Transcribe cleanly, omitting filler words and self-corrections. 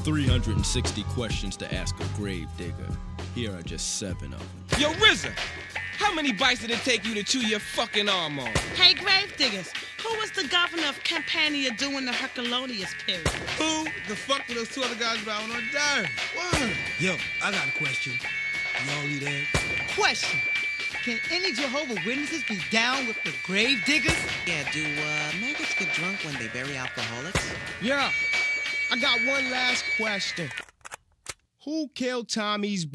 360 questions to ask a grave digger. Here are just 7 of them. Yo, RZA, how many bites did it take you to chew your fucking arm off? Hey, Gravediggaz, who was the governor of Campania during the Herculaneous period? Who the fuck were those 2 other guys bowing on dirt? What? Yo, I got a question. Y'all eat eggs? Question. Can any Jehovah's Witnesses be down with the Gravediggaz? Yeah, do maggots get drunk when they bury alcoholics? Yeah, I got one last question. Who killed Tommy's